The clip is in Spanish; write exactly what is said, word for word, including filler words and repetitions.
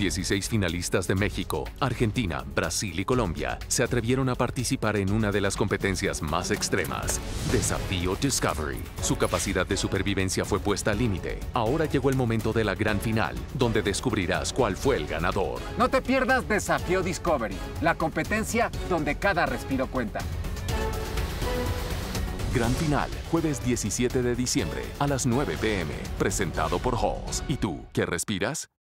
dieciséis finalistas de México, Argentina, Brasil y Colombia se atrevieron a participar en una de las competencias más extremas, Desafío Discovery. Su capacidad de supervivencia fue puesta al límite. Ahora llegó el momento de la gran final, donde descubrirás cuál fue el ganador. No te pierdas Desafío Discovery, la competencia donde cada respiro cuenta. Gran final, jueves diecisiete de diciembre a las nueve p m Presentado por Halls. ¿Y tú, qué respiras?